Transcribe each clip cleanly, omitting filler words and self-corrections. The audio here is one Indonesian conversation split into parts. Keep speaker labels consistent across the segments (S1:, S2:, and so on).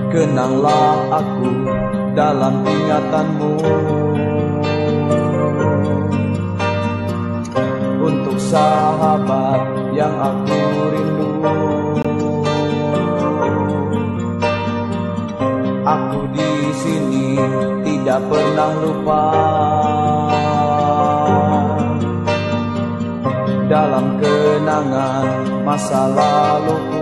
S1: Kenanglah aku dalam ingatanmu, untuk sahabat yang aku rindu. Aku di sini tidak pernah lupa dalam kenangan masa laluku.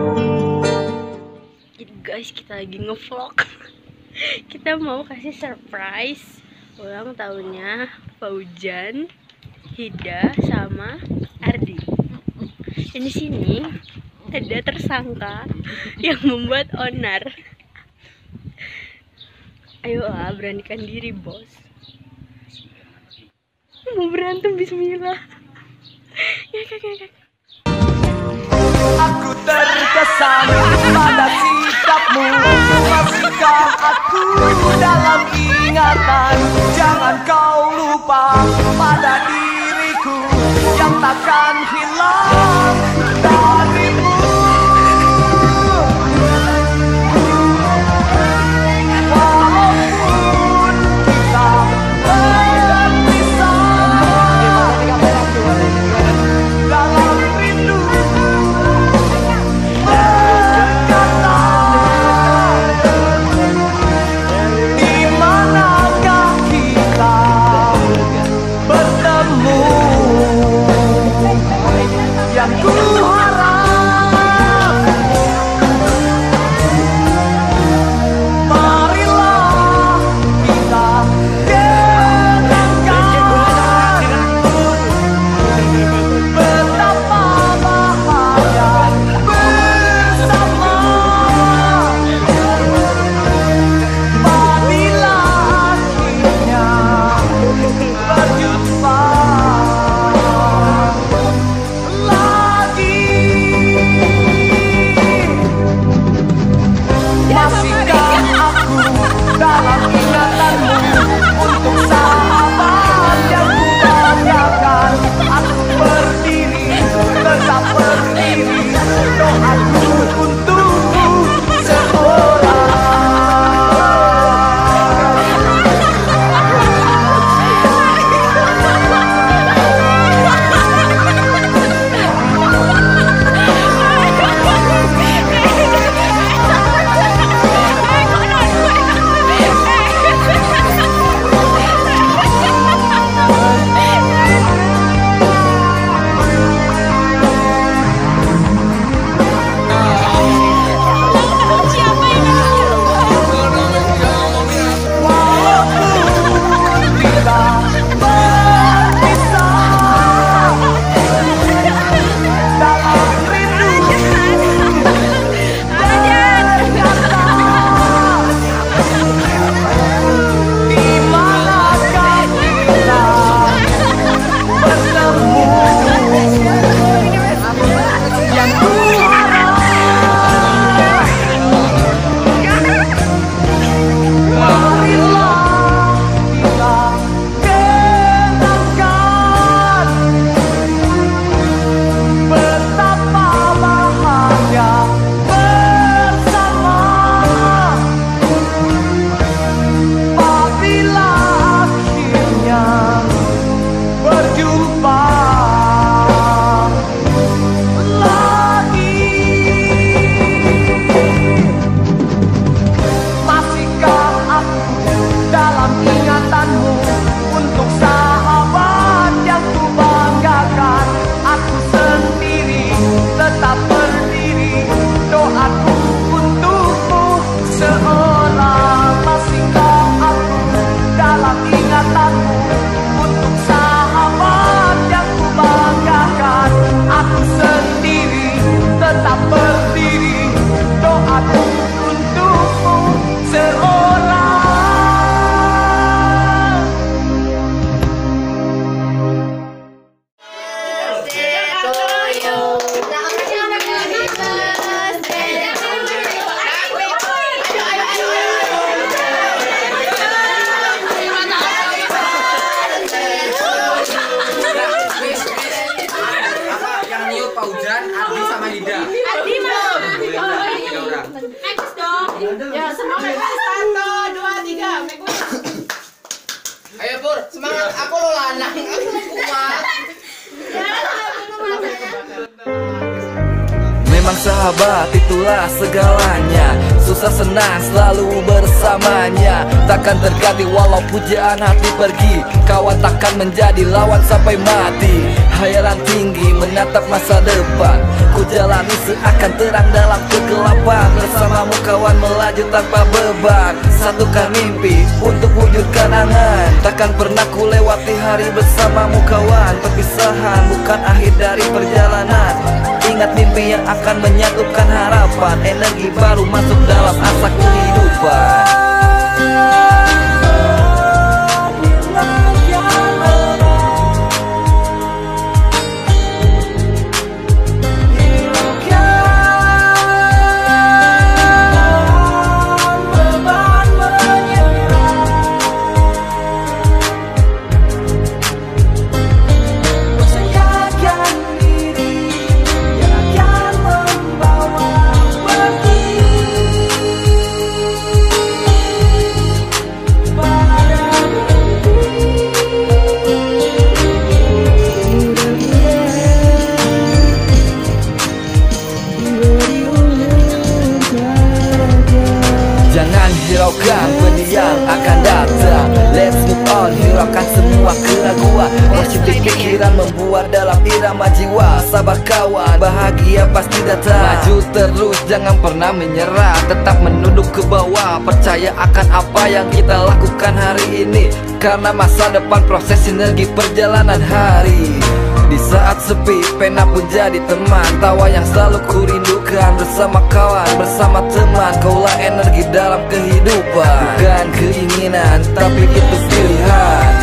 S2: Guys, kita lagi ngevlog. Kita mau kasih surprise ulang tahunnya Faujan, Hida, sama Ardi. Dan di sini ada tersangka yang membuat onar. Ayolah, beranikan diri, bos. Mau berantem, bismillah. Ya, kakak.
S1: Aku terkesan pada sikapmu, masihkah aku dalam ingatan? Jangan kau lupa pada diriku yang takkan hilang darimu. Walaupun kita berpisah dalam rindu, yang ku harap, marilah kita kenangkan betapa bahagia bersama. Bila akhirnya berjumpa dalam ingatanmu, untuk sahabat yang kutanyakan. Aku berdiri, tetap berdiri, doaku untukmu seorang.
S3: Ya, semangat guys. 1, 2, 3. Make way.
S4: Ayo Pur, semangat. Aku lo lanang, aku kuat.
S5: Memang sahabat itulah segalanya. Susah senang selalu bersamanya. Takkan terganti walau pujaan hati pergi. Kawan takkan menjadi lawan sampai mati. Hayalan tinggi menatap masa depan. Ku jalani seakan terang dalam kegelapan. Bersamamu kawan melaju tanpa beban. Satukan mimpi untuk wujudkan angan. Takkan pernah ku lewati hari bersamamu kawan. Perpisahan bukan akhir dari perjalanan. Ingat mimpi yang akan menyatukan harapan. Energi baru masuk dalam asa kehidupan. Jangan hiraukan benih yang akan datang. Let's move on, hiraukan semua keraguan. Positif pikiran membuat dalam irama jiwa. Sabar kawan, bahagia pasti datang. Maju terus, jangan pernah menyerah. Tetap menunduk ke bawah. Percaya akan apa yang kita lakukan hari ini. Karena masa depan proses sinergi perjalanan hari. Di saat sepi, pena pun jadi teman. Tawa yang selalu kurindukan. Bersama kawan, bersama teman. Kaulah energi dalam kehidupan. Bukan keinginan, tapi itu pilihan.